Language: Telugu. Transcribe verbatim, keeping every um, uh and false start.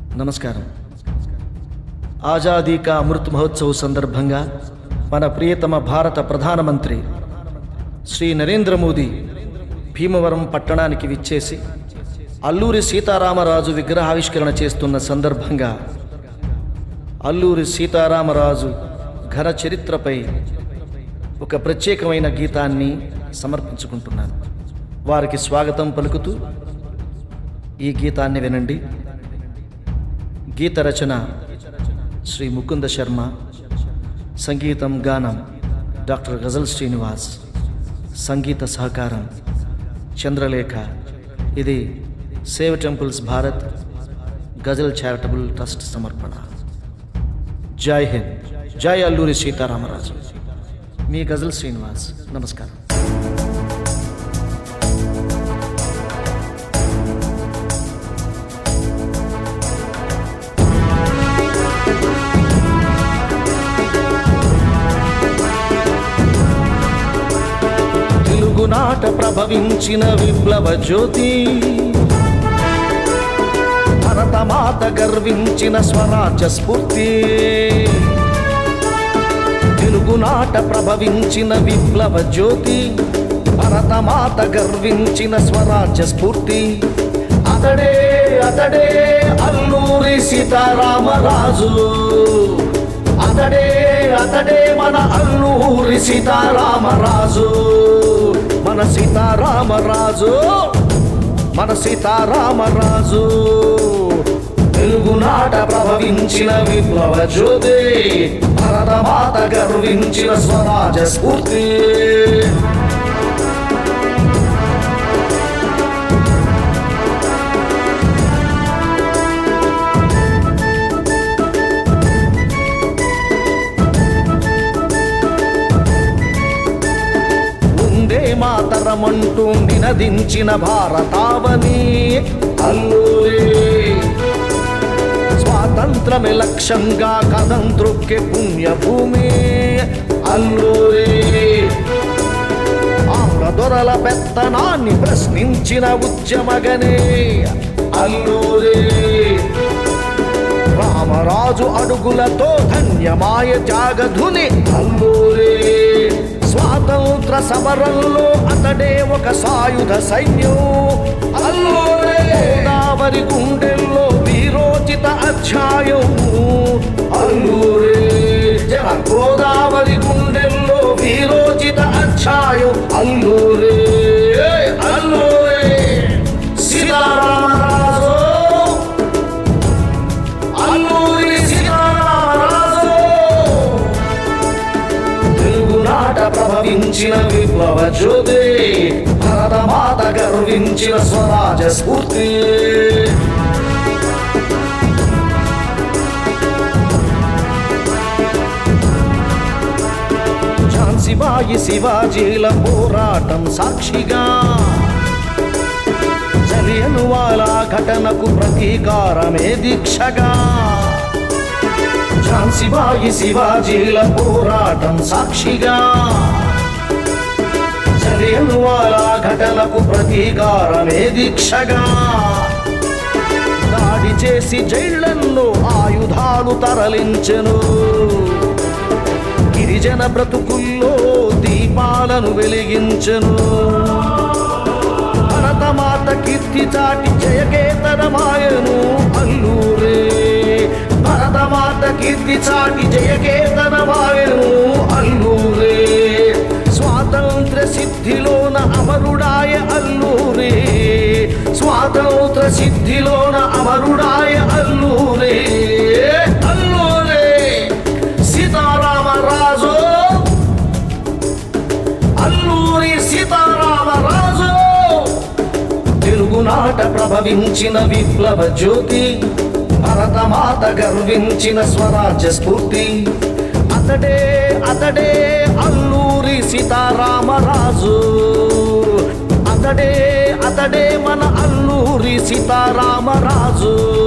నమస్కారం. ఆజాదీ కా అమృత్ మహోత్సవ్ సందర్భంగా మన ప్రియతమ భారత ప్రధానమంత్రి శ్రీ నరేంద్ర మోదీ భీమవరం పట్టణానికి విచ్చేసి అల్లూరి సీతారామరాజు విగ్రహావిష్కరణ చేస్తున్న సందర్భంగా అల్లూరి సీతారామరాజు ఘన చరిత్రపై ఒక ప్రత్యేకమైన గీతాన్ని సమర్పించుకుంటున్నాను. వారికి స్వాగతం పలుకుతూ ఈ గీతాన్ని వినండి. గీత రచన శ్రీ ముకుంద శర్మ, సంగీతం గానం డాక్టర్ గజల్ శ్రీనివాస్, సంగీత సహకారం చంద్రలేఖ. ఇది save temples Bharat Gajal charitable trust సమర్పణ. జై హింద్, జై అల్లూరి సీతారామరాజు. మీ గజల్ శ్రీనివాస్. నమస్కారం. తెలుగునాట ప్రభవించిన విప్లవ జ్యోతి, భరతమాత గర్వించిన స్వరాజ్య స్ఫూర్తి. తెలుగునాట ప్రభవించిన విప్లవ జ్యోతి, భరతమాత గర్వించిన స్వరాజ్య స్ఫూర్తి. అతడే అతడే అల్లూరి సీతారామరాజు, అతడే అతడే మన అల్లూరి సీతారామరాజు. మన సీతారామరాజు, మన సీతారామరాజు. తెలుగునాట ప్రభవించిన విప్లవ జ్యోతి, భరతమాత గర్వించిన స్వరాజ్య స్ఫూర్తి. మాతరమంటూ నినదించిన భారతావని అల్లూరి, స్వాతంత్రమే లక్ష్యంగా కథం త్రొక్కే పుణ్యభూమి అల్లూరి. ఆంగ్ల దొరల పెత్తనాన్ని ప్రశ్నించిన ఉద్యమగనే అల్లూరి. రామరాజు అడుగులతో ధన్యమాయ త్యాగధుని అల్లూరి. స్వాతంత్ర సమరంలో అతడే ఒక సాయుధ సైన్యం అల్లూరి. గోదావరి గుండెల్లో వీరోచిత అధ్యాయం అల్లూరి. గోదావరి గుండెల్లో వీరోచిత అధ్యాయం అల్లూరి. అల్లూరి సీతారామరాజు, అల్లూరి సీతారామరాజు. తెలుగునాట ప్రభవించిన విప్లవ జ్యోతి, భరతమాత గర్వించిన స్వరాజ్య స్ఫూర్తి. ఝాన్సీబాయి శివాజీల పోరాటం సాక్షిగా, జలియన్వాలా ఘటనకు ప్రతీకారమే దీక్షగా. ఝాన్సీబాయి శివాజీల పోరాటం సాక్షిగా, జలియన్వాలా ఘటనకు ప్రతీకారమే దీక్షగా. దాడి చేసి జైళ్లలో ఆయుధాలు తరలించెను, గిరిజన బ్రతుకుల్లో దీపాలను వెలిగించెను. భరతమాత కీర్తి చాటి జయకేతనమాయను అల్లూరి. భరతమాత కీర్తి చాటి జయకేతనమాయను అల్లూరి. స్వాతంత్ర సిద్ధిలోన అమరుడాయ అల్లూరి, స్వాతంత్ర సిద్ధిలోన అమరుడాయ అల్లూరి. అల్లూరి సీతారామరాజు, అల్లూరి సీతారామరాజు. తెలుగునాట ప్రభవించిన విప్లవ జ్యోతి, భరతమాత గర్వించిన స్వరాజ్య స్ఫూర్తి. అతడే అతడే అల్లూరి సీతారామరాజు, అతడే అతడే మన అల్లూరి సీతారామరాజు.